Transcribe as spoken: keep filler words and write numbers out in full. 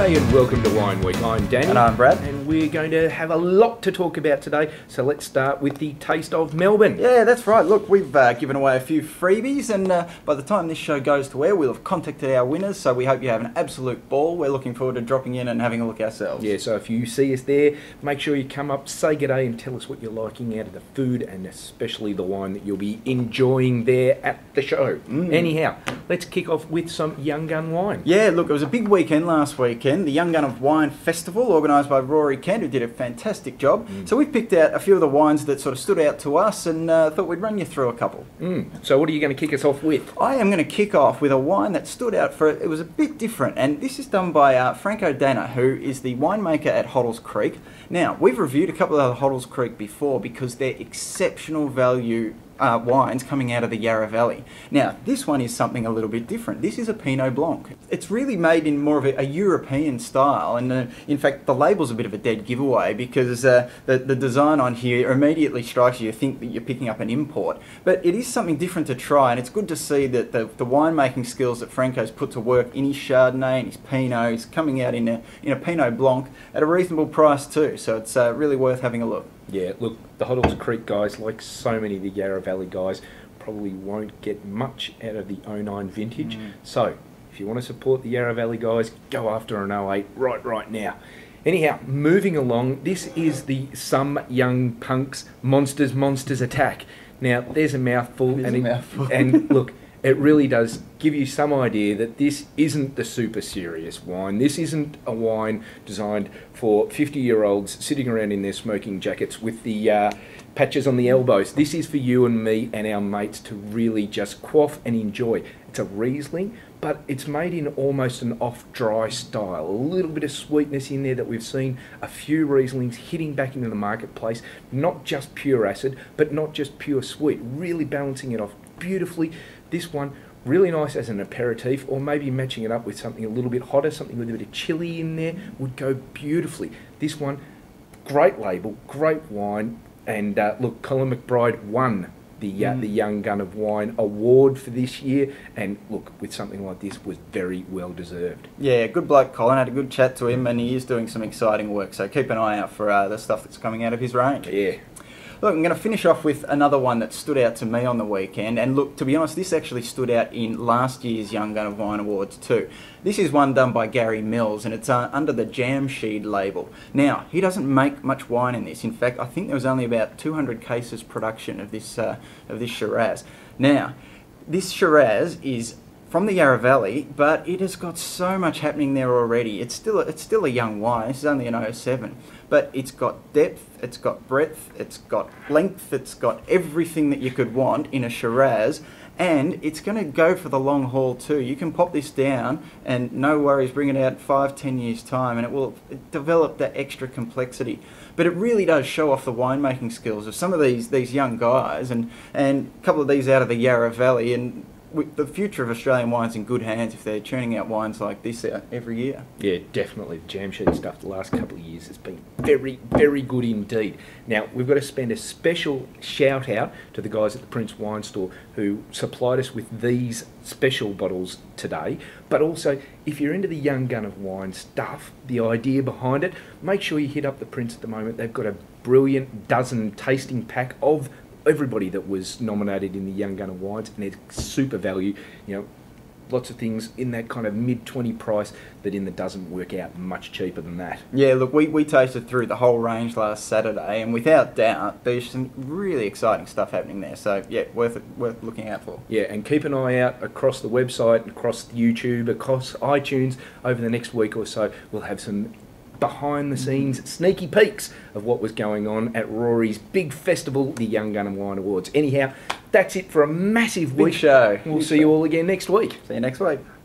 G'day and welcome to Wine Week. I'm Danny. And I'm Brad. And we're going to have a lot to talk about today. So let's start with the Taste of Melbourne. Yeah, that's right. Look, we've uh, given away a few freebies, and uh, by the time this show goes to air, we'll have contacted our winners. So we hope you have an absolute ball. We're looking forward to dropping in and having a look ourselves. Yeah, so if you see us there, make sure you come up, say g'day, and tell us what you're liking out of the food and especially the wine that you'll be enjoying there at the show. Mm. Anyhow, let's kick off with some Young Gun wine. Yeah, look, it was a big weekend last weekend. The Young Gun of Wine Festival, organised by Rory Kent, who did a fantastic job. Mm. So we picked out a few of the wines that sort of stood out to us and uh, thought we'd run you through a couple. Mm. So what are you going to kick us off with? I am going to kick off with a wine that stood out for, it was a bit different, and this is done by uh, Franco Danna, who is the winemaker at Hoddles Creek. Now, we've reviewed a couple of the Hoddles Creek before because they're exceptional value Uh, wines coming out of the Yarra Valley. Now, this one is something a little bit different. This is a Pinot Blanc. It's really made in more of a, a European style, and uh, in fact, the label's a bit of a dead giveaway because uh, the, the design on here immediately strikes you, you think that you're picking up an import. But it is something different to try, and it's good to see that the, the winemaking skills that Franco's put to work in his Chardonnay and his Pinot is coming out in a, in a Pinot Blanc at a reasonable price too, so it's uh, really worth having a look. Yeah, look, the Hoddles Creek guys, like so many of the Yarra Valley guys, probably won't get much out of the oh nine vintage. Mm. So, if you want to support the Yarra Valley guys, go after an oh eight right right now. Anyhow, moving along, this is the Some Young Punks Monsters Monsters Attack. Now, there's a mouthful. It is and a it, mouthful. And look, it really does give you some idea that this isn't the super serious wine. This isn't a wine designed for fifty-year-olds sitting around in their smoking jackets with the uh, patches on the elbows. This is for you and me and our mates to really just quaff and enjoy. It's a Riesling, but it's made in almost an off-dry style. A little bit of sweetness in there that we've seen a few Rieslings hitting back into the marketplace. Not just pure acid, but not just pure sweet. Really balancing it off beautifully. This one, really nice as an aperitif, or maybe matching it up with something a little bit hotter, something with a bit of chili in there, would go beautifully. This one, great label, great wine, and uh, look, Colin McBride won the uh, mm. the Young Gun of Wine award for this year, and look, with something like this, was very well deserved. Yeah, good bloke Colin, had a good chat to him, and he is doing some exciting work, so keep an eye out for uh, the stuff that's coming out of his range. Yeah. Look, I'm going to finish off with another one that stood out to me on the weekend, and look, to be honest, this actually stood out in last year's Young Gun of Wine Awards too. This is one done by Gary Mills, and it's uh, under the Jamshed label. Now, he doesn't make much wine in this. In fact, I think there was only about two hundred cases production of this, uh, of this Shiraz. Now, this Shiraz is from the Yarra Valley, but it has got so much happening there already. It's still a, it's still a young wine. This is only an oh seven, but it's got depth, it's got breadth, it's got length, it's got everything that you could want in a Shiraz, and it's going to go for the long haul too. You can pop this down and no worries, bring it out five, ten years time, and it will develop that extra complexity. But it really does show off the winemaking skills of some of these these young guys, and and a couple of these out of the Yarra Valley, and the future of Australian wine's in good hands if they're churning out wines like this out every year. Yeah, definitely. The Jamshed stuff the last couple of years has been very, very good indeed. Now, we've got to spend a special shout out to the guys at the Prince Wine Store who supplied us with these special bottles today. But also, if you're into the Young Gun of Wine stuff, the idea behind it, make sure you hit up the Prince at the moment. They've got a brilliant dozen tasting pack of everybody that was nominated in the Young Gun of Wines, and it's super value. You know, lots of things in that kind of mid twenty price that in the doesn't work out much cheaper than that. Yeah, look, we, we tasted through the whole range last Saturday, and without doubt, there's some really exciting stuff happening there. So yeah, worth it, worth looking out for. Yeah, and keep an eye out across the website, across YouTube, across iTunes over the next week or so. We'll have some behind the scenes sneaky peeks of what was going on at Rory's big festival, the Young Gun and Wine Awards. Anyhow, that's it for a massive Big week. show. We'll see you all again next week. See you next week.